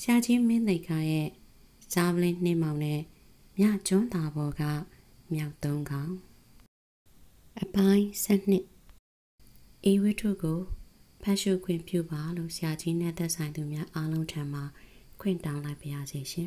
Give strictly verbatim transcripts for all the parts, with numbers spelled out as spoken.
ရှာချင်းမင်းသိက္ခာရဲ့ဇာပလင်းနှင်းမောင်နဲ့မြကျွန်းသာဘော်ကမြောက်သုံးကောင်အပိုင်းဆက်နှစ်အေဝိထုကိုဖတ်ရှုခွင့်ပြုပါလို့ဆရာကြီးနဲ့သက်ဆိုင်သူများအားလုံးထံမှခွင့်တောင်းလိုက်ပါရစေရှင်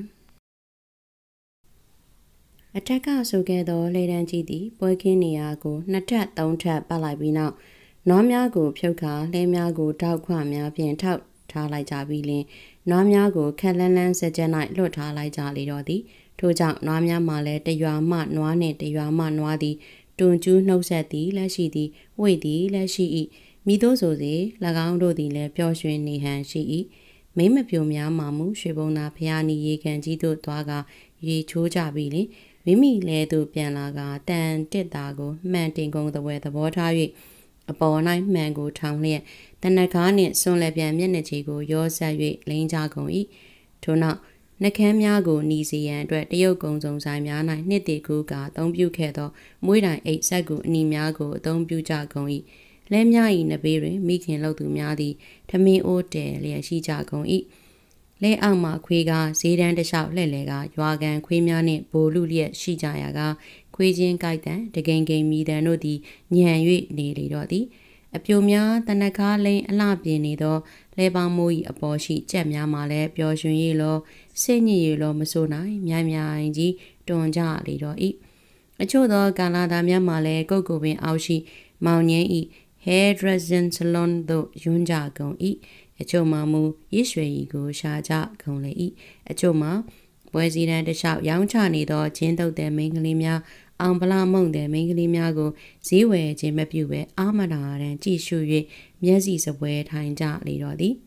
အထက်ကဆိုခဲ့သောလေတန်းကြီးသည်ပွဲခင်းနေရာကိုနှစ်ထပ်သုံးထပ်ပတ်လိုက်ပြီးနောက်နွားများကိုဖြုတ်ခါလှဲများကိုတောက်ခွများဖြင့်ထောက်ထားလိုက်ကြပြီးလင်နွားများကိုခက်လန်းလန်းစကြက်၌လွတ်ထားလိုက်ကြလေတော့သည်ထို့ကြောင့်နွားများမှလည်းတရွာမှနွားနှင့်တရွာမှနွားသည်တွန်ကျူးနှုတ်ဆက်သည်လက်ရှိသည်ဝိတ်သည်လက်ရှိ၏မိသို့ဆိုစေ၎င်းတို့သည်လည်းပျော်ရွှင်နေဟန်ရှိ၏မိမပြိုများမှမူရွှေဘုံသာဖျားနီရေကန်ကြီးတို့သွားကရေချိုးကြပြီးလင်မိမိလဲသို့ပြန်လာကတန်တစ်တာကိုမှန်တင်ကုန်သပွဲသဘောထား၍အပေါ်၌မှန်ကိုထောင်လျက်တနကားနှင့်စွန်လက်ပြန်မျက်နှာကြီးကိုရောဆက်၍လိန်ကြကုန်၏ထို့နောက်နှကမ်းများကိုနီစီရန်အတွက်တရုတ်ကုံစုံဆိုင်များ၌နှစ်တည်ကူကအသုံးပြုခဲ့သောမွေးတိုင်အိတ်ဆက်ကူအနီများကိုအသုံးပြုကြကုန်၏လဲများ၏နဘေးတွင်မိခင်လုပ်သူများသည်ထမင်းအိုးတဲလျက်ရှိကြကုန်၏လဲအောက်မှခွေးကဈေးတန်းတစ်လျှောက်လှည့်လဲကရွာကန်ခွေးများနှင့်ဘိုလ်လူလျက်ရှိကြရာကခွေးချင်းကြိုက်တန်တကိန်ကိန်မီတန်တို့သည်ညံ၍နေလေတော့သည်အပြိုများတနကားလိန်အလှပြင်းနေသောလဲပေါင်းမိုး၏အပေါ်ရှိကြက်များမှလည်းပျော်ရွှင်ရလောစိတ်ညစ်ရလောမဆိုနိုင်မြိုင်မြိုင်ကြီးတွန်ကြလေတော့၏အချို့သောကာလာသားများမှလည်းကုတ်ကိုပင်အောက်ရှိမောင်ငင်း၏hair dressing salon သို့ယွန်းကြကုန်၏အချို့မှမူရစ်ရွှေရီကိုရှာကြကုန်လေ၏အချို့မှပွဲစည်းတန်းတစ်လျှောက်ရောင်းချနေသောဂျင်းတုတ်တဲ့မိန်းကလေးများအောင်ပလာမုံတဲ့မိန်းကလေးများကိုဈေးဝယ်ခြင်းမပြုဘဲအာမနာရန်ကြည့်ရှု၍မျက်စိစပွဲထိုင်ကြလေတော့သည်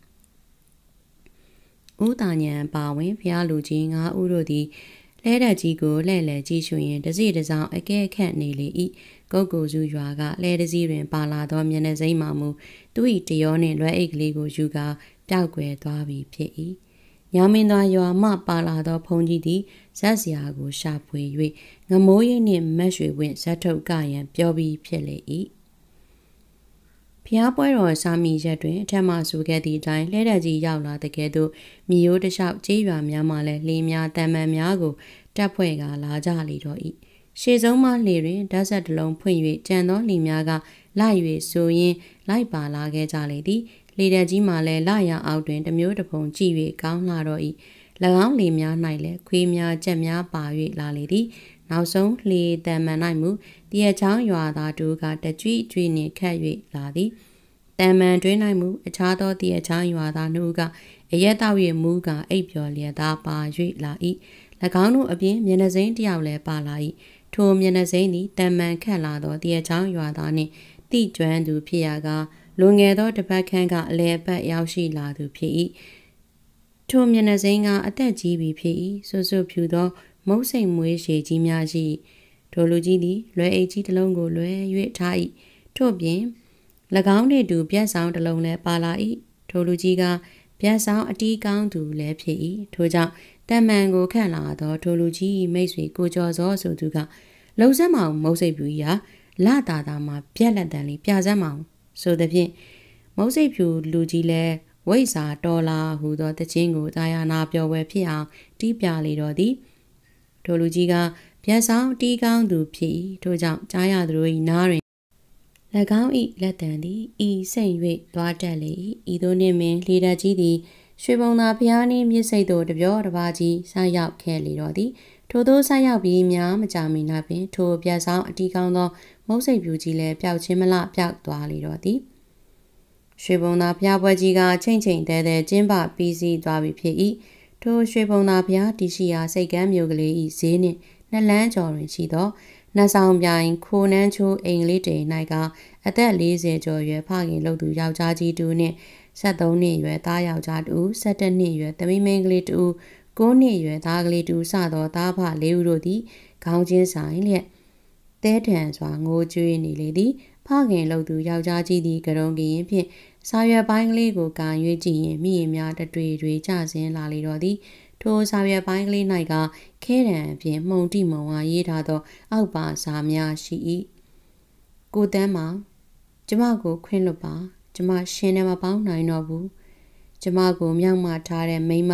ဦးတာညံပါဝင်ဖျားလူကြီးငါးဦးတို့သည်လဲတက်ကြီးကိုလှဲ့လှဲကြည့်ရှုရင်တစီတစောင်းအကဲခတ်နေလေ၏ကုတ်ကိုစုရွာကလဲတစည်းတွင်ပါလာသောမျက်နှာစိမ်းမှမူသူ၏တရောနှင့်လွယ်အိတ်ကလေးကိုယူကာပျောက်ကွယ်သွားပြီဖြစ်၏ညမင်းသားရွာမှပါလာသောဖုန်ကြီးသည်ဇက်စရာကိုရှာဖွေ၍ငမိုးရိပ်နှင့်မက်ရွှေဝင့်ဇက်ထုတ်ကရန်ပြောပြီးဖြစ်လေ၏ဖျားပွဲတော်စာမီရက်တွင်အထက်မှဆိုခဲ့သည့်အတိုင်းလဲတက်ကြီးရောက်လာတဲ့ကဲ့သို့မြေရိုးတစ်လျှောက်ကျေးရွာများမှလည်းလှေများတန်မန်များကိုတပ်ဖွဲ့ကလာကြလေတော့၏ရှေ့ဆုံးမှလှေတွင်ဓာတ်ဆက်တစ်လုံးဖွင့်၍ကြံသောလှေများကလိုက်၍ဆိုရင်လိုက်ပါလာခဲ့ကြလေသည်လေတက်ကြီးမှလည်းလရအောက်တွင်တမျိုးတစ်ပုံကြည့်၍ကောင်းလာတော့၏၎င်းလေများ၌လည်းခွေးများကြက်များပါ၍လာလေသည်နောက်ဆုံးလှေတန်မန်၌မူတရချောင်းရွာသားတို့ကတကြွကြွနှင့်ခတ်၍လာသည်တန်မန်တွင်၌မူအခြားသောတရချောင်းရွာသားတို့ကအရက်တောက်၍မူကအိပ်ပျော်လျက်သားပါ၍လာ၏၎င်းတို့အပြင်မျက်နှာစိမ်းတစ်ယောက်လည်းပါလာ၏ထိုမျက်နှာစိမ်းသည်တန်မန်ခတ်လာသောတရချောင်းရွာသားနှင့်တိကျွမ်းသူဖြစ်ရာကလွန်ငယ်သောတပတ်ခန့်ကအလဲပတ်ရောက်ရှိလာသူဖြစ်၏ထိုမျက်နှာစိမ်းကအသက်ကြီးပြီဖြစ်၏ဆွဆွဖြူသောမုတ်စိမ်မွေးရှည်ကြီးများရှိထိုလူကြီးသည်လွယ်အိတ်ကြီးတစ်လုံးကိုလွယ်၍ထား၏ထို့ပြင်၎င်းနှင့်တူပြက်ဆောင်တစ်လုံးလည်းပါလာ၏ထိုလူကြီးကပြက်ဆောင်အတီးကောင်းသူလည်းဖြစ်၏ထို့ကြောင့်တန်မန်ကိုခန့်လာသောထိုလူကြီးမိတ်ဆွေကိုကျော်စောဆိုသူကလုံစမ်းမအောင်မုတ်စိတ်ဖြူကြီးဟာလာတာတာမှာပြက်လက်တန်လေးပြစမ်းမအောင်ဆိုသည်ဖြင့်မုတ်စိတ်ဖြူလူကြီးလည်းဝိဇ္ဇာတော်လာဟူသောတခြင်းကိုတာယာနာပြောဝဲဖြစ်အောင်တီးပြလေတော့သည်ထိုလူကြီးကပြက်ဆောင်တီးကောင်းသူဖြစ်၏ထို့ကြောင့်ကြားရသူတို့၏နားတွင်၎င်း၏လက်တံသည်ဤစိတ်၍သွားတက်လေ၏ဤသို့နှင့်ပင်လေတက်ကြီးသည်ရွှေဘုံသာဖျားနှင့်မြစ်စိတ်တို့တပြောတပါးကြီးဆိုက်ရောက်ခဲ့လေတော့သည်ထိုသို့ဆိုက်ရောက်ပြီးများမကြာမီနောက်ပင်ထိုပြက်ဆောင်အတီးကောင်းသောမုတ်စိတ်ဖြူကြီးလည်းပျောက်ခြင်းမလပျောက်သွားလေတော့သည်ရွှေဘုံသာဖျားပွဲကြီးကချိန်ချိန်တဲတဲကျင်းပပြီးစီးသွားပြီဖြစ်၏ထိုရွှေဘုံသာဖျားတရှိရာစိတ်ကမ်းမျိုးကလေး၏ဈေးနှင့်နှစ်လန်းကျော်တွင်ရှိသောနှဆောင်ပြိုင်ခိုနန်းချိုးအိမ်လေးတေ၌ကအသက်၄၀ကျော်ရွယ်ဖခင်လုပ်သူယောက်ျားကြီးတူနှင့်၁၃နှစ်ရွယ်သားယောက်ျားတူ၁၁နှစ်ရွယ်သမီးမင်းကလေးတူ၉နှစ်ရွယ်သားကလေးတူစသောသားဖလေးဦးတို့သည်ခေါင်းချင်းဆိုင်လျက်တဲထန်စွာငိုကြွေးနေလေသည်ဖခင်လုပ်သူယောက်ျားကြီးသည်ကရုံကရင်ဖြင့်စာရွက်ပိုင်းကလေးကိုကန်၍ကြည့်ရင်မိရင်များတတွေတွေကျဆင်းလာလေတော့သည်ထိုစာရွက်ပိုင်းကလေး၌ကခဲတံအပြင်မှုန်တိမုံဝါရေးထားသောအောက်ပါစာများရှိ၏ကိုတန်းမောင်ကျမကိုခွင့်လွတ်ပါကျမရှင်နဲ့မပေါင်းနိုင်တော့ဘူးကျမကိုမြောက်မှထားတဲ့မိမ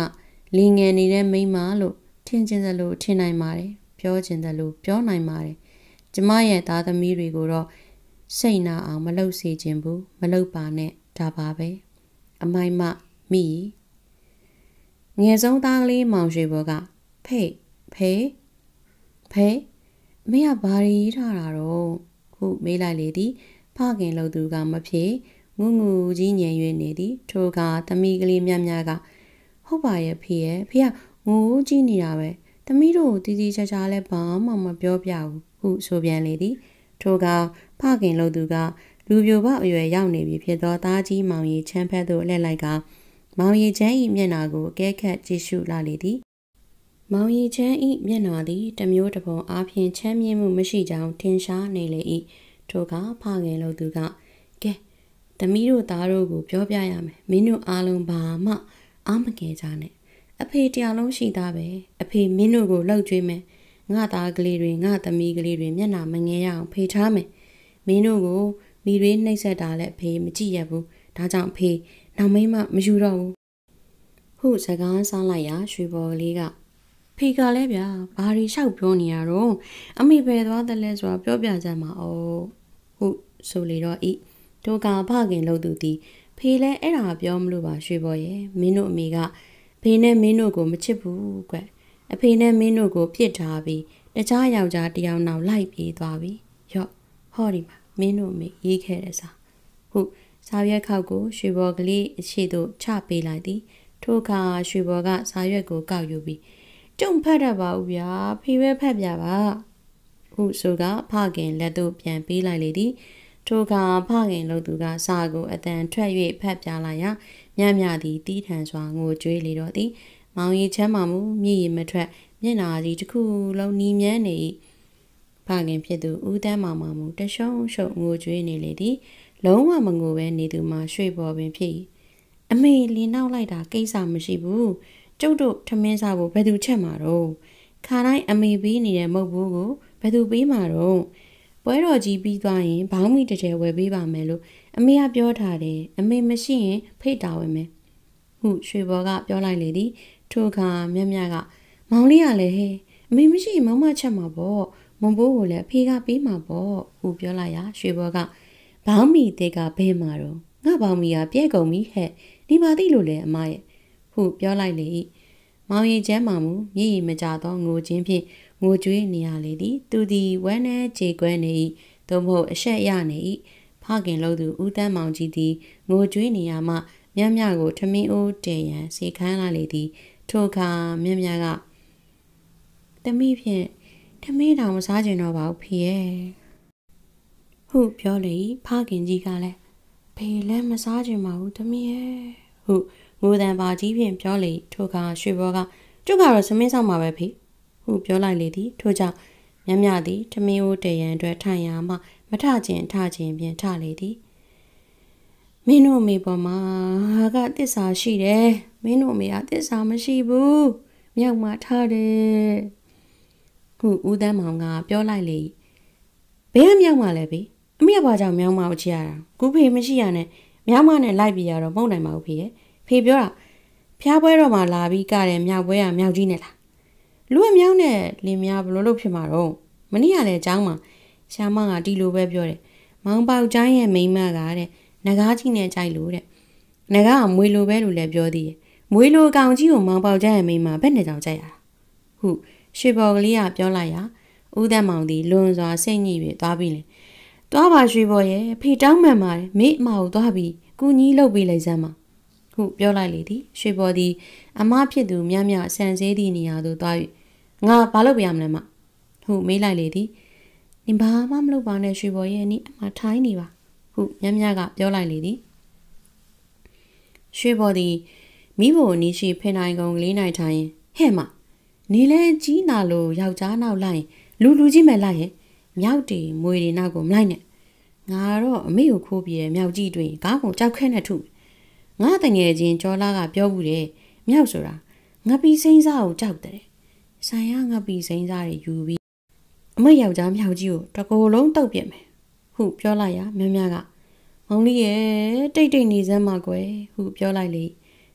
လင်ငယ်နေတဲ့မိန်းမလို့ထင်ကျင်သလိုထင်နိုင်ပါတယ်ပြောကျင်သလိုပြောနိုင်ပါတယ်ကျမရဲ့သားသမီးတွေကိုတော့စိတ်နာအောင်မလုပ်စေချင်ဘူးမလုပ်ပါနဲ့ဒါပါပဲအမိုင်မမိငယ်ဆုံးသားကလေးမောင်ရွှေဘော်ကဖေးဖေးဖေးမင်းကဘာရီထားတာတော့ဟုမေးလိုက်လေသည်ဖခင်လို့သူကမဖြေငုငူကြီးညင်၍နေသည်ထိုကသမီးကလေးမြတ်မြတ်ကဟုတ်ပါရဲ့ဖေရဲ့ဖေကငိုကြီးနေတာပဲသမီးတို့တီတီချာချာလဲဘာမှမပြောပြဘူးဟုဆိုပြန်လေသည်ထိုကဖခင်လို့သူကလူပြိုပအရွယ်ရောက်နေပြီဖြစ်သောသားကြီးမောင်ရီချမ်းဖက်သို့လှည့်လိုက်ကမောင်ရီချမ်းဤမျက်နှာကိုအကဲခတ်ကြည့်ရှုလာလေသည်မောင်ရီချမ်းဤမျက်နှာသည်တမျိုးတစ်ပုံအားဖြင့်ချမ်းမြေ့မှုမရှိကြောင်းထင်ရှားနေလေ၏ထိုကဖခင်လို့သူကကဲသမီးတို့သားတို့ကိုပြောပြရမယ်မင်းတို့အားလုံးဘာမှအားမငယ်ကြနဲ့အဖေတရားလုံးရှိသားပဲအဖေမင်းတို့ကိုလှုပ်ကြွေးမယ်ငါသားကလေးတွေငါသမီးကလေးတွေမျက်နှာမငယ်ရအောင်ဖေထားမယ်မင်းတို့ကိုမိတွေနှိပ်စက်တာလည်းအဖေမကြည့်ရဘူးဒါကြောင့်အဖေနောက်မိမမယူတော့ဘူးဟုစကားဆောင်းလိုက်ရာရွှေဘော်ကလေးကဖေကလည်းဗျာဘာရီလျှောက်ပြောနေရတော့အမေပဲသွားတယ်လဲဆိုတာပြောပြကြမှာအော်ဟုဆိုလေတော့ဤတို့ကဖခင်လို့သူသည်ဖေလဲအဲ့ဒါပြောမလို့ပါရွှေဘော်ရဲ့မင်းတို့အမေကဖေနဲ့မင်းတို့ကိုမချစ်ဘူးကွအဖေနဲ့မင်းတို့ကိုပြစ်ထားပြီးတခြားယောက်ျားတယောက်နောက်လိုက်ပြေးသွားပြီရော့ဟောဒီမှာမင်းတို့အမေရေးခဲ့တဲ့စာဟုစာရွက်ခောက်ကိုရွှေဘော်ကလေးအရှိတို့ချပေးလိုက်သည်ထိုအခါရွှေဘော်ကစာရွက်ကိုကောက်ယူပြီးကျုံဖတ်တတ်ပါဦးဗျာဖေပဲဖတ်ပြပါဟုဆိုကဖခင်လက်သို့ပြန်ပေးလိုက်လေသည်ထိုအခါဖခင်လို့သူကစာကိုအတန်ထွက်၍ဖတ်ပြလိုက်ရာမြမြသည်တီးထန်စွာငိုကြွေးလေတော့သည်မောင်ရီချမ်းမှမူမြည်ရမထွက်မျက်နာကြီးတစ်ခုလုံးနီးမြန်းနေ၏ဖခင်ဖြစ်သူဦးတန်းမောင်မှမူတရှုံးရှုပ်ငိုကြွေးနေလေသည်လုံးဝမငိုပဲနေသူမှရွှေပေါ်ပင်ဖြစ်၏အမေလင်းနောက်လိုက်တာကိစ္စမရှိဘူးကျုပ်တို့ထမင်းစားဖို့ဘယ်သူချက်မှာတော့ခါတိုင်းအမေပေးနေတဲ့မုတ်ဘူးကိုဘယ်သူပေးမှာတော့ပွဲတော်ကြီးပြီးသွားရင်ဘောင်းမီတစ်ထည်ဝယ်ပေးပါမယ်လို့အမေကပြောထားတယ်အမေမရှိရင်ဖိတ်တာဝယ်မယ်ဟုရွှေဘော်ကပြောလိုက်လေသည်ထိုအခါမြတ်မြတ်ကမောင်လေးကလည်းဟဲ့အမေမရှိရင်မောင်မချက်မှာပေါ့မုံဘိုးကိုလည်းအဖေကပေးမှာပေါ့ဟုပြောလိုက်ရာရွှေဘော်ကဘောင်းမီတဲ့ကဘဲမှာတော့ငါဘောင်းမီကပြဲကုန်ပြီဟဲ့ဒီပါသိလို့လေအမရဲ့ဟုပြောလိုက်လေ၏မောင်ရီကျမ်းမှမူမြည်ရမကြသောငိုခြင်းဖြင့်ငိုကြွေးနေရလေသည်သူသည်ဝမ်းနဲ့ကြေကွဲနေ၏သို့မဟုတ်အဆက်ရနေ၏ဖခင်လို့သူဦးတန်းမောင်ကြီးသည်ငိုကြွေးနေရမှမြတ်မြကိုထမင်းအိုးတည်ရန်စေခန်းလာလေသည်ထိုအခါမြတ်မြကတမိဖြင့်ထမင်းတောင်မစားကျင်တော့ပါဘူးဖေရဲ့ဟုပြောလေဖခင်ကြီးကလည်းဖေလည်းမစားကျင်ပါဘူးတမိရဲ့ဟုငိုတန်ပါကြီးဖြင့်ပြောလေထိုအခါရွှေဘောကကျုပ်ကတော့သမင်းဆောင်မှာပဲဖေဟုပြောလိုက်လေသည်ထို့ကြောင့်မြတ်မြသည်ထမင်းအိုးတည်ရန်အတွက်ထိုင်ရာမှမထခြင်းထခြင်းဖြင့်ထလေသည်မင်းတို့အမေပေါ်မှာဟာကတစ္ဆာရှိတယ်မင်းတို့အမေကတစ္ဆာမရှိဘူးမြောက်မှထားတယ်ဟုဦးတန်းမောင်ကပြောလိုက်လေဘယ်ကမြောက်မှလဲဖေအမေကဘာကြောင့်မြောက်မှကိုချရတာကူဖေမရှိရနဲ့မြောက်မှနဲ့လိုက်ပြရတော့မဟုတ်နိုင်ပါဘူးဖေရဲ့ဖေပြောတာဖျားပွဲတော့မှလာပြီးကတဲ့မြောက်ပွဲကမြောက်ကြီးနဲ့လားလူကမြောက်နဲ့လင်မယားဘလို့လို့ဖြစ်မှာတော့မနေ့ကလည်းအเจ้าမှာရှာမကဒီလိုပဲပြောတယ်မောင်ပေါက်ကျိုင်းရဲ့မိန်းမကတဲ့နဂါးကြီးနဲ့ကြိုက်လို့တဲ့နဂါးကမွေလိုပဲလို့လည်းပြောသေးတယ်မွေလိုကောင်ကြီးကိုမောင်ပေါက်ကျိုင်းရဲ့မိန်းမဘယ်နဲ့ကြောင်ကြိုက်ရတာဟုရွှေဘော်ကလေးကပြောလိုက်ရာဦးတန်းမောင်သည်လွန်စွာစိတ်ညစ်၍သွားပြီလေသွားပါရွှေဘော်ရဲ့ဖေတောင်းမှန်ပါတယ်မိအမကိုသွားပြီးကူညီလုပ်ပေးလိုက်စမ်းပါဟုပြောလိုက်လေသည်ရွှေဘော်သည်အမဖြစ်သူမြမြဆန်သေးသည့်နေရာသို့သွား၍ငါဘာလုပ်ပြရမလဲမဟုမေးလိုက်လေသည်နင်ဘာမှမလုပ်ပါနဲ့ရွှေဘော်ရဲ့နီးအမထိုင်းနေပါဟုမြမြကပြောလိုက်လေသည်ရွှေဘော်သည်မိဖို့နီးရှိဖင်နိုင်ကုံလေးနိုင်ထိုင်ဟဲ့မနေလဲကြီးနာလို့ယောက်ျားနောက်လိုက်လူလူကြီးမဲ့လိုက်ရဲ့မြောက်တီမွေတွေနောက်ကိုမလိုက်နဲ့ငါတော့အမေကိုခိုးပြီးမြောက်ကြီးတွင်ကားကုန်ကြောက်ခဲနဲ့ထုငါတငယ်ချင်းကျော်လာကပြောဘူးတယ်မြောက်ဆိုတာငါပီစိမ့်စားကိုကြောက်တယ်ဆိုင်ရငါပီစိမ့်စားတွေယူပြီးအမေယောက်ျားမြောက်ကြီးကိုတကိုယ်လုံးတုတ်ပြစ်မယ်ဟုပြောလိုက်ရာမြမြကမောင်လေးရဲ့တိတ်တိတ်နေစမ်းမကွယ်ဟုပြောလိုက်လေ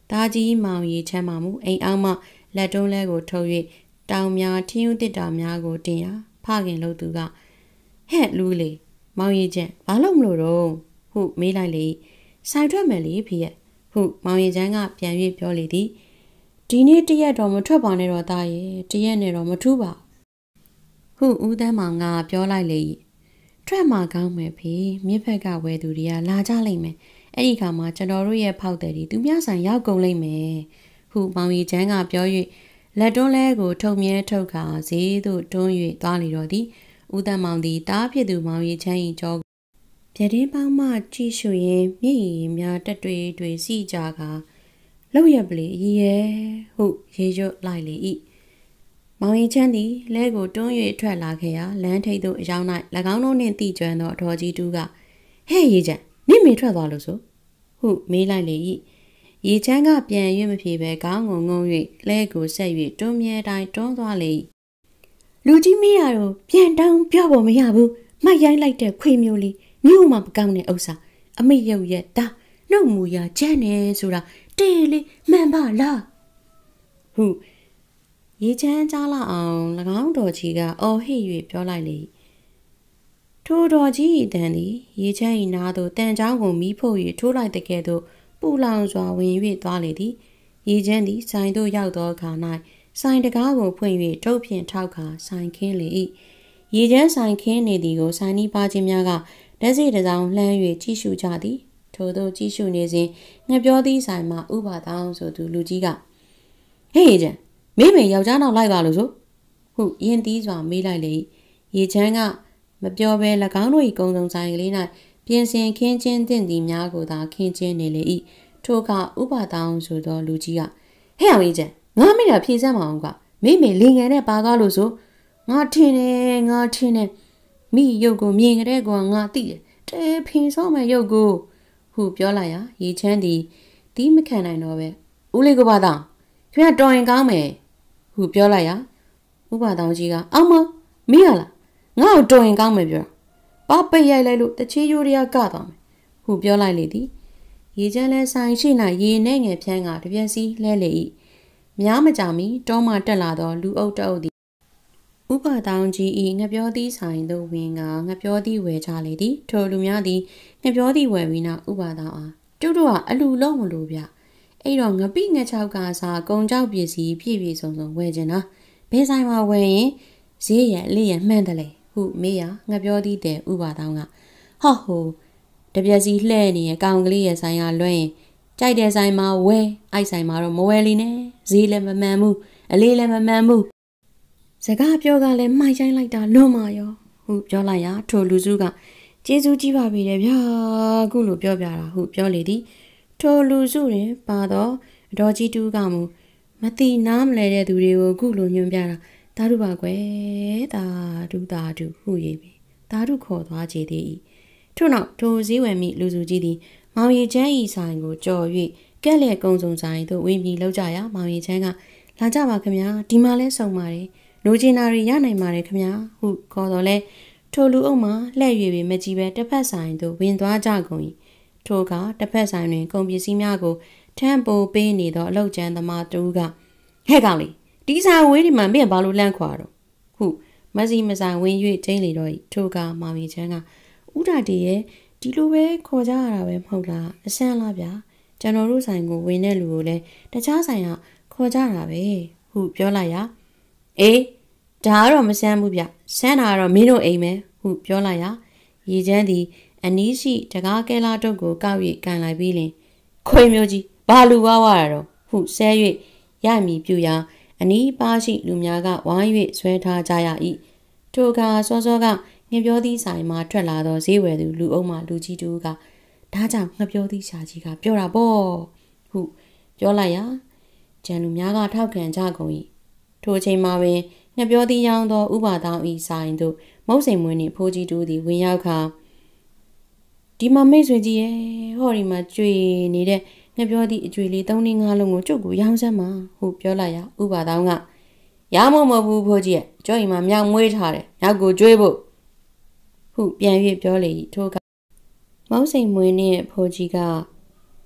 သားကြီးမောင်ရီချမ်းမာမှုအိမ်အောင်မှလက်တွန်းလဲကိုထုတ်၍တောင်များထင်းယူတစ်တာများကိုတင်ရဖခင်လို့သူကဟဲ့လူလေမောင်ရီချမ်းဘာလို့မလို့တော့ဟုမေးလိုက်လေဆိုင်ထွက်မယ်လေဖေရဲ့ဟုမောင်ရီချမ်းကပြန်၍ပြောလေသည်ဒီနေ့တရက်တော့မထွက်ပါနဲ့တော့သားရဲ့တရက်နဲ့တော့မထူးပါဟုဦးတန်းမောင်ကပြောလိုက်လေထွက်မှာကောင်းမယ်ဖေမြစ်ဖက်ကဝဲသူတွေကလာကြလိမ့်မယ်အဲ့ဒီခါမှာကျွန်တော်တို့ရဲ့ဖောက်တယ်ဒီသူများဆိုင်ရောက်ကုန်လိမ့်မယ်ဟုမောင်ရီချမ်းကပြော၍လက်တွန်းလဲကိုထုတ်မြဲထုတ်ခါဈေးသို့တွန်း၍သွားလေတော့သည်ဦးတန်းမောင်သည်တားဖြစ်သူမောင်ရီချမ်း၏ကြောပြတင်းပေါင်းမှကြည့်ရှုရင်မျက်ရည်များတက်တွေတွေစီကြကာလောက်ရပလေအကြီးရဲ့ဟုရေရွတ်လိုက်လေ၏မောင်ရီချမ်းသည်လဲကိုတွန်း၍ထွက်လာခဲ့ရာလမ်းထိပ်သို့အရောက်၌၎င်းတို့နှင့်တိကျွမ်းသောအတော်ကြီးတူးကဟဲ့ရေချမ်းနင့်မေထွက်သွားလို့ဆိုဟုမေးလိုက်လေ၏ရေချမ်းကပြန်၍မဖြေဘဲခေါင်းငုံငုံ၍လဲကိုဆက်၍တွန်းမြဲတိုင်းတွန်းသွားလေ၏လူကြီးမရတော့ပြန်တောင်းပြောဖို့မရဘူးမိုက်ရိုင်းလိုက်တဲ့ခွေမျိုးလေးမြို့မှာမကောင်းတဲ့ဥစ္စာအမိရုပ်ရက်တာနှုတ်မူရကျန်းနေဆိုတာတေးလေးမှန်ပါလားဟုရေချမ်းကြားလာအောင်၎င်းတော်ကြီးကအော်ဟစ်၍ပြောလိုက်လေထိုတော်ကြီး၏တန်သည်ရေချမ်း၏နားသို့တန်ချောင်းကိုမီးဖို့၍ထိုးလိုက်တဲ့ကဲ့သို့ပူလောင်စွာဝင်၍သွားလေသည်ရေချမ်းသည်ဆိုင်သို့ရောက်သောအခါ၌ဆိုင်တကားကိုဖွင့်၍တုပ်ဖြင့်ထောက်ခါဆိုင်ခင်းလေ၏ရေချမ်းဆိုင်ခင်းနေသည်ကိုဆိုင်နီးပါချင်းများကလက်စီတစောင်းလှမ်း၍ကြည့်ရှုကြသည်ထို့သောကြည့်ရှုနေစဉ်ငှက်ပြောသည့်ဆိုင်မှာဥပါတောင်းဆိုသူလူကြီးကဟေးရေချမ်းမိမေယောက်ျားနောက်လိုက်ပါလို့ဆိုဟုယဉ်သီးစွာမေးလိုက်လေရေချမ်းကမပြောဘဲ၎င်းတို့၏ကုံစုံဆိုင်ကလေး၌ပြင်ဆင်ခင်းချင်းတင်သည်များကိုသာခင်းချင်းနေလေ၏ထိုအခါဥပါတောင်းဆိုသောလူကြီးကဟဲ့အောင်ရေချမ်းငါမိတာဖြေစမ်းမအောင်ကမိမေလင်ငယ်နဲ့ပါကားလို့ဆိုငါထင်တယ်ငါထင်တယ်မိရုပ်ကိုမြင်ကြတဲ့ကောင်ငါသိတယ်တဲဖင်ဆောင်မဲ့ရုပ်ကိုဟုပြောလိုက်ရာရေချမ်းသည်တီးမခံနိုင်တော့ပဲဦးလေးကပါတောင်းခင်ဗျာတော်ရင်ကောင်းမယ်ဟုပြောလိုက်ရာဥပါတောင်းကြီးကအောင်းမမင်းရလားငါ့ကိုတော်ရင်ကောင်းမယ်ပြောပါပိတ်ရိုက်လိုက်လို့တချီးရိုးရကသွားမယ်ဟုပြောလိုက်လေသည်ရေချမ်းလဲဆိုင်ရှိ၌ရေနဲ့ငယ်ဖြန်းကတပြက်စီလဲလေ၏များမကြမီတောမှတက်လာသောလူအုပ်တအုပ်သည်ဥပါတောင်းကြီး၏ငှက်ပြောသည့်ဆိုင်သို့ဝင်ကငှက်ပြောသည့်ဝယ်ချလေသည်ထိုလူများသည်ငှက်ပြောသည့်ဝယ်ပြီးနောက်ဥပါတောင်းအားတူတူကအလူလုံးမလို့ဗျအဲ့တော့ငပိငှက်ချောက်ကစားကုံကြောက်ပစ္စည်းပြည့်ပြည့်စုံစုံဝယ်ကျင်တာဘယ်ဆိုင်မှာဝယ်ရင်ဈေးရလေးရမှန်းတယ်လေဟုမေးရငှက်ပြောသည့်တဲ့ဥပါတောင်းကဟော့ဟိုတပြက်စီလှဲ့နေရကောင်ကလေးရဲ့ဆိုင်ကလွှဲရင်ကြိုက်တဲ့ဆိုင်မှာဝယ်အိုက်ဆိုင်မှာတော့မဝယ်လီနဲ့ဈေးလည်းမမှန်ဘူးအလေးလည်းမမှန်ဘူးစကားပြောကလည်းမိုက်ချိုင်းလိုက်တာလွန်မာရောဟုပြောလိုက်ရာထိုလူစုကကျေးဇူးကြီးပါပြီလေဗျာခုလိုပြောပြတာဟုပြောလေသည်ထိုလူစုတွင်ပါတော့အတော်ကြီးတူးကမူမတိနားမလဲတဲ့သူတွေကိုခုလိုညွှန်ပြတာတာဓုပါကွယ်တာဓုတာဓုဟုရေးပြီတာဓုခေါ်သွားကြသည်ထို့နောက်ထိုစည်းဝယ်မိလူစုကြီးသည်မောင်ရီချမ်းဤဆိုင်ကိုကြော်၍ကဲ့လက်ကုံစုံဆိုင်သို့ဝင်ပြီးလောက်ကြရာမောင်ရီချမ်းကလာကြပါခင်ဗျာဒီမှာလဲစုံပါတယ်လူချင်းနာရီရနိုင်ပါတယ်ခင်ဗျာဟုခေါ်တော်လဲထိုလူအုပ်မှလှည့်၍ပဲမကြည့်ပဲတစ်ဖက်ဆိုင်သို့ဝင်သွားကြကုန်၏ထိုကတစ်ဖက်ဆိုင်တွင်ကုန်ပစ္စည်းများကိုထမ်းပိုးပေးနေသောအလောက်ကျန်းသမားတူကဟဲ့ကောင်လေးဒီဆိုင်ဝေးဒီမှာမင်းဘာလို့လန့်ခွာတော့ဟုမစီမဆိုင်ဝင်၍ကျင်းလေတော့၏ထိုကမောင်ရီချမ်းကဥဒတီရဲ့ဒီလိုပဲခေါ်ကြရတာပဲမဟုတ်လားအဆန်းလားဗျာကျွန်တော်တို့ဆိုင်ကိုဝင်တဲ့လူကိုလည်းတခြားဆိုင်ကခေါ်ကြတာပဲဟုပြောလိုက်ရာအေးဒါကတော့မဆန်းဘူးဗျဆန်းတာကတော့မင်းတို့အိမ်ပဲဟုပြောလိုက်ရာရေချမ်းသည်အနီးရှိတကားကဲလာတုတ်ကိုကောက်၍ကန်လိုက်ပြီးလင်ခွေမျိုးကြီးဘာလူဝါဝါတာတော့ဟုဆဲ၍ရမည်ပြူရာအနီးပါရှိလူများကဝိုင်း၍ဆွဲထားကြရ၏ထိုကစောစောကငှက်ပြောသည့်ဆိုင်မှာထွက်လာသောဈေးဝယ်သူလူအုပ်မှလူကြီးတူကဒါကြောင့်ငှက်ပြောသည့်ရှာကြီးကပြောတာပေါ့ဟုပြောလိုက်ရာကျန်လူများကထောက်ခံကြကုန်၏ထိုအချိန်မှာပင်ငှက်ပြောသည့်ရောင်းသောဥပါတောင်းဤဆိုင်သို့မုတ်စိန်မွေးနှင့်ဖိုးကြီးတူသည်ဝင်ရောက်ခါဒီမှာမိတ်ဆွေကြီးရဲ့ဟောဒီမှာကြွေနေတဲ့ငှက်ပြောသည့်အကြွေလေးသုံးလေးငါးလုံးကိုကျုပ်ကိုရောင်းစမ်းပါဟုပြောလိုက်ရာဥပါတောင်းကရမမဘူးဖိုးကြီးရဲ့ကျော်အိမ်မှာမြောက်မွေးထားတယ်မြောက်ကိုကျွေးဖို့ဟုပြန်၍ပြောလေထိုကမုတ်စိန်မွေးနှင့်ဖိုးကြီးကဒီ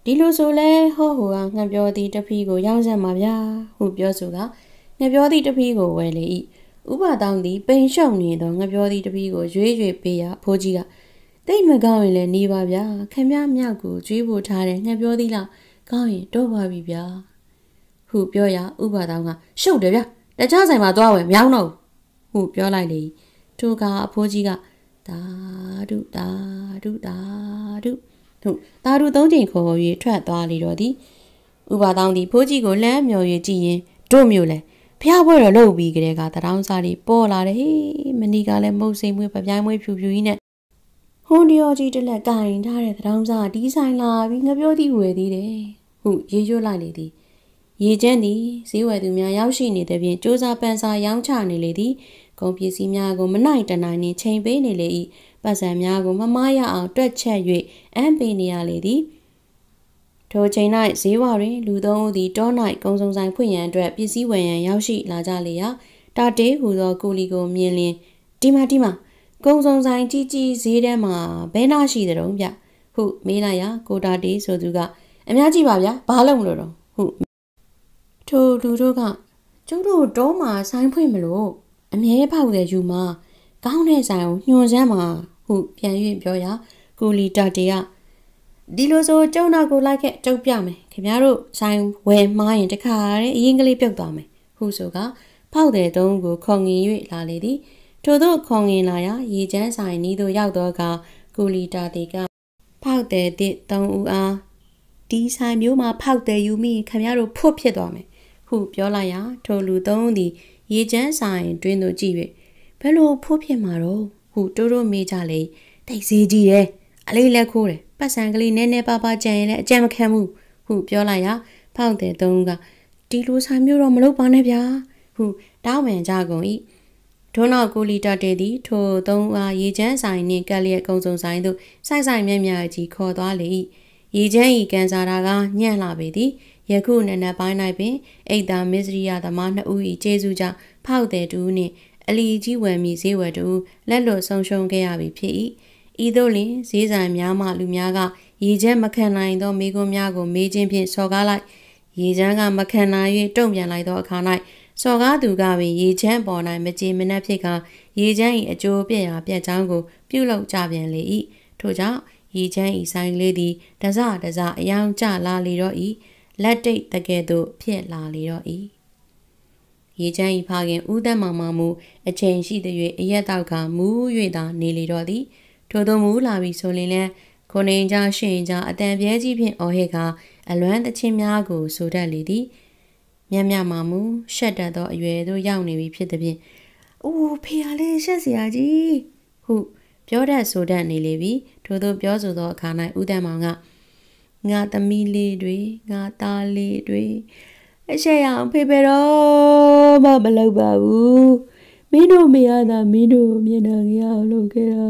ဒီလိုဆိုလဲဟောဟိုကငှက်ပြောသည့်တဖီးကိုရောင်းစမ်းပါဗျာဟုပြောဆိုကငှက်ပြောသည့်တဖီးကိုဝယ်လေ၏ဥပတောင်းသည်ပိန်ရှုံနေသောငှက်ပြောသည့်တဖီးကိုရွေးရွေးပေးရဖိုးကြီးကတိတ်မကောင်းရင်လည်းနေပါဗျာခင်ဗျားမြောက်ကိုကျွေးဖို့ထားတယ်ငှက်ပြောသည့်လားကောင်းရင်တော့ပါပြီဗျာဟုပြောရဥပတောင်းကရှုပ်တယ်ဗျာတခြားဆိုင်မှာသွားဝယ်မြောင်းတော့ဟုပြောလိုက်လေထိုကအဖိုးကြီးကတာဒုတာဒုတာဒုဟုတ်တာဒုသုံးချိန်ခေါ်၍ထွက်သွားလေတော့သည်ဥပတောင်းသည်ဖိုးကြီးကိုလမ်းမြော်၍ကြည့်ရင်တို့မျိုးလဲဖျားပွဲတော့လုပ်ပြီးကြတဲ့ကတရောင်းစားလေးပေါ်လာတယ်ဟေးမနီကလည်းမုတ်စိမ်မွေးပပြိုင်းမွေးဖြူဖြူကြီးနဲ့ဟွန်ဒီယောကြီးတစ်လက်ကင်ထားတဲ့တရောင်းစားဒီဆိုင်လာပြီးငါပြောသည်ဝယ်သေးတယ်ဟုရေရွတ်လိုက်လေသည်ရေကျန်းသည်ဈေးဝယ်သူများရောက်ရှိနေတဲ့ဖြင့်စ조사ပန်းစားရောင်းချနေလေသည်ကုန်ပစ္စည်းများကိုမနိုင်တနိုင်နှင့်ချိန်ပေးနေလေ၏ပတ်စံများကိုမမားရအောင်တွက်ချက်၍အံပေးနေရလေသည်ထိုချိန်၌ဈေးဝတွင်လူသုံးဦးသည်တော၌ကုံစုံဆိုင်ဖွင့်ရန်အတွက်ပစ္စည်းဝယ်ရန်ရောက်ရှိလာကြလေရာတာတေးဟူသောကိုလီကိုမြင်လျင်ဒီမှာဒီမှာကုံစုံဆိုင်ကြီးကြီးဈေးထဲမှာဘဲနာရှိတဲ့တုံးဗျဟုမေးလိုက်ရာကိုတာတေးဆိုသူကအများကြီးပါဗျာဘာလို့မလို့တော့ဟုထိုလူတို့ကကျုပ်တို့တောမှာဆိုင်ဖွင့်မလို့အမြဲဖောက်တဲ့ယူမှာကောင်းတဲ့ဆိုင်ကိုညွှန်စမ်းမှာဟုပြန်၍ပြောရာကိုလီတာတေးကဒီလိုဆိုကျုံနောက်ကိုလိုက်ခဲ့တုတ်ပြမယ်ခင်ဗျားတို့ဆိုင်ဝယ်မှားရင်တခါတည်းအရင်ကလေးပြုတ်သွားမယ်ဟုဆိုကဖောက်တဲ့သုံးကိုခေါငင်၍လာလေသည်ထို့သောခေါငင်လာရာရေချမ်းဆိုင်နီးသို့ရောက်တော့ကကိုလီတာတေကဖောက်တဲ့တစ်သုံးဦးအားဒီဆိုင်မျိုးမှာဖောက်တဲ့ယူမိခင်ဗျားတို့ဖွတ်ဖြစ်သွားမယ်ဟုပြောလိုက်ရာထိုလူသုံးဦးသည်ရေချမ်းဆိုင်တွင်သို့ကြည့်၍ဘယ်လိုဖွတ်ဖြစ်မှာတော့ဟုတိုးတိုးမေးကြလေတိတ်စေးကြီးတယ်အလေးလက်ခိုးတယ်ပတ်စံကလေးနည်းနည်းပါးပါးကြံရင်လည်းအကြံမခံဘူးဟုပြောလိုက်ရာဖောက်တဲ့သုံးကဒီလိုဆိုင်မျိုးတော့မလုပ်ပါနဲ့ဗျာဟုတောင်းပန်ကြကုန်၏ထို့နောက်ကိုလီတာတေသည်ထိုသုံးအားရေချမ်းဆိုင်နှင့်ကက်လျက်ကုံစုံဆိုင်သို့စိုက်ဆိုင်မြက်မြက်ကြီးခေါ်သွားလေ၏ရေချမ်းဤကန်စာတာကညံ့လာပေသည်ယခုနနက်ပိုင်း၌ပင်အိတ်သားမစ္စရိယသမားနှစ်ဦး၏ကျေးဇူးကြောင့်ဖောက်တဲ့တူနှင့်အလီကြီးဝယ်မိဈေးဝယ်တူလက်လွတ်ဆုံးရှုံးခဲ့ရပြီဖြစ်၏ဤသို့လျှင်ဈေးဆိုင်များမှလူများကရေချမ်းမခံနိုင်သောမိကွန်းများကိုမေးခြင်းဖြင့်စော်ကားလိုက်ရေချမ်းကမခံနိုင်၍တုံ့ပြန်လိုက်သောအခါ၌စော်ကားသူကပင်ရေချမ်းပေါ်၌မကြေမနက်ဖြစ်ကရေချမ်း၏အကျိုးပြည့်ရာပြည့်ချောင်းကိုပြုလုပ်ကြပြန်လေ၏ထို့ကြောင့်ရေချမ်း၏ဆိုင်လေးသည်တစတစအယောင်ကျလာလေတော့၏လက်တိတ်တကယ်သို့ဖြစ်လာလေတော့၏ရေချမ်း၏ဖခင်ဦးသက်မောင်မောင်မူအချိန်ရှိသည်၍အရက်တောက်ကမူး၍သာနေလေတော့သည်ထို့သောမူလာပြီဆိုရင်လည်းခုနေကြရှင်းကြအတန်ပြဲကြီးဖြင့်အော်ဟစ်ကအလွမ်းသချင်းများကိုဆိုတတ်လေသည်မြတ်မြတ်မှမူရှက်တတ်သောအရွယ်သို့ရောက်နေပြီဖြစ်သည်ဖြင့်အိုးဖေရလေးရှက်စရာကြီးဟုပြောတတ်ဆိုတတ်နေလေပြီထို့သောပြောဆိုသောအခါ၌ဦးတန်းမောင်ကငါသမီးလေးတွေငါသားလေးတွေအရှက်ရအောင်ဖေဖေတော့မမလုပ်ပါဘူးမင်းတို့မရတာမင်းတို့မျက်နှာကြီးအောင်လုပ်ခဲ့တာ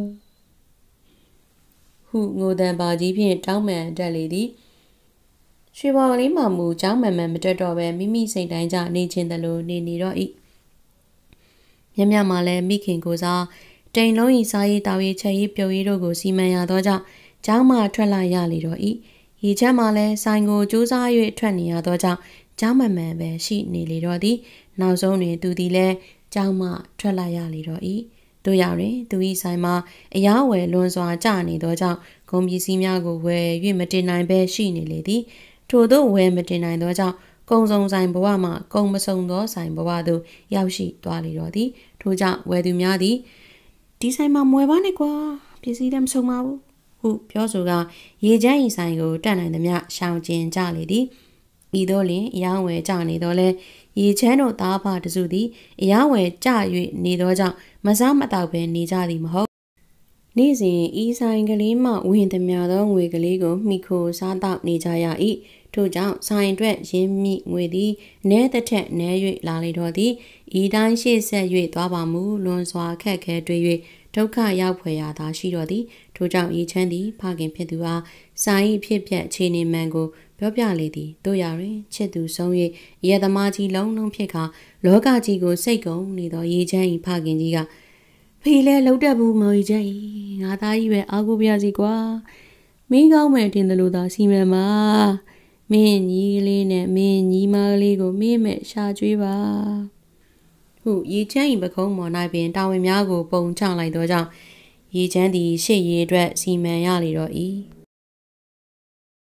ဟုငိုတန်ပါကြီးဖြင့်တောင်းပန်တက်လေသည်ရွှေဘော်လေးမှမူเจ้าမန်မန်မတက်တော့ပဲမိမိစိတ်တိုင်းကြနေခြင်းတလို့နေနေတော့၏မြမြမှလည်းမိခင်ကိုစားတိမ်လုံးဤစားရေးတောက်ရေးချက်ရေးပြုတ်ရေးတို့ကိုစီမံရသောကြောင့်เจ้าမှထွက်လာရလေတော့၏ရေချမ်းမှလည်းဆိုင်ကိုစူးစား၍ထွက်နေရသောကြောင့်เจ้าမန်မန်ပဲရှိနေလေတော့သည်နောက်ဆုံးတွင်သူသည်လည်းเจ้าမှထွက်လာရလေတော့၏တို့ရောက်တွင်သူ၏ဆိုင်မှာအယောဝယ်လွန်စွာကျနေသောကြောင့်ကုန်ပစ္စည်းများကိုဝယ်၍မတင်နိုင်ပဲရှိနေလေသည်ထို့သောဝယ်မတင်နိုင်သောကြောင့်ကုံစုံဆိုင်ဘဝမှကုံမစုံသောဆိုင်ဘဝသို့ရောက်ရှိသွားလေတော့သည်ထို့ကြောင့်ဝယ်သူများသည်ဒီဆိုင်မှာမွယ်ပါနဲ့ကွာပစ္စည်းလည်းမစုံပါဘူးဟုပြောဆိုကရေချမ်းဤဆိုင်ကိုတတ်နိုင်သမျှရှောင်ကျဉ်ကြလေသည်ဤသို့လျှင်အယောဝယ်ကျနေတော့လဲရေချမ်းတို့သားဖတစုသည်အယောဝယ်ကျ၍နေသောကြောင့်မစားမတောက်ပဲနေကြသည်မဟုတ်နေ့စဉ်ဤဆိုင်ကလေးမှဝင်သမျှသောငွေကလေးကိုမိခိုစားတောက်နေကြရ၏ထို့ကြောင့်ဆိုင်အတွက်ရင်းမိငွေသည်နဲတစ်ထက်နဲ၍လာလေတော့သည်ဤတိုင်းရှေ့ဆက်၍သွားပါမူလွန်စွာခက်ခဲတွေ့၍ဒုက္ခရောက်ဖွယ်ရာသာရှိတော့သည်ထို့ကြောင့်ရေချမ်းသည်ဖခင်ဖြစ်သူအားဆိုင်ဖြစ်ပြအခြေအနေမှန်ကိုပြောပြလေသည်တို့ရတွင်ချစ်သူဆုံး၍ရဲသမားကြီးလုံးလုံးဖြစ်ခါလောကကြီးကိုစိတ်ကုန်နေသောရေချမ်း၏ဖခင်ကြီးကဖေးလဲလှုပ်တတ်ဘူးမော်ကြီးချမ်း၏ငါသားကြီးပဲအားကိုးပြစီကွာမင်းကောင်းမယ်တင်တယ်လို့သာစီမံပါမင်းညီကလေးနဲ့မင်းညီမကလေးကိုမင်းမဲ့ရှာကျွေးပါဟုရေချမ်း၏ပခုံးပေါ်၌ပင်တာဝန်များကိုပုံချလိုက်သောကြောင့်ရေချမ်းသည်ရှေ့ရေးအတွက်စီမံရလေတော့၏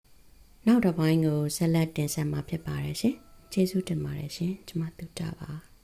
နောက်တစ်ပိုင်းကိုဆက်လက်တင်ဆက်မှာဖြစ်ပါတယ်ရှင်ကျေးဇူးတင်ပါတယ်ရှင်ကျွန်မတူတာပါ